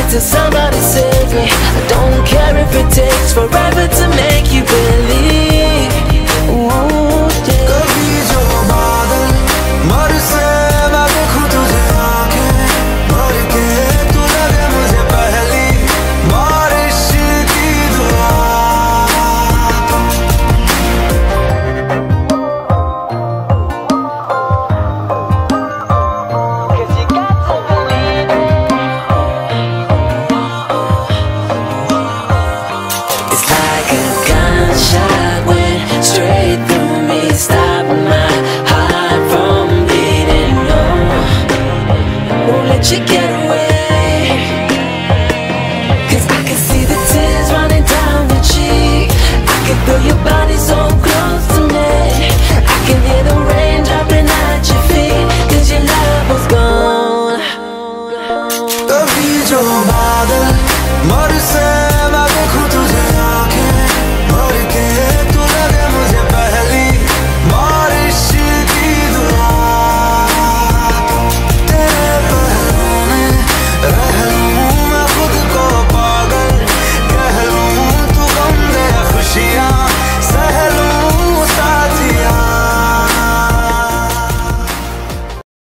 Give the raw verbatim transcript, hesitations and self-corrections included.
till somebody saves me. I don't care if it takes forever to make you believe. Ooh, yeah. कभी जो बादल मर से मैं देखूं तुझे आंखें भर के, तू लगे मुझे पहली बारिश की दुआ. Cause you got to believe it. It's like a gunshot went straight through me, stopping my heart from beating. No, won't let you get away. Cause I can see the tears running down your cheek. I can feel your body so close to me. I can hear the rain dropping at your feet. Cause your love was gone. कभी जो बादल मर से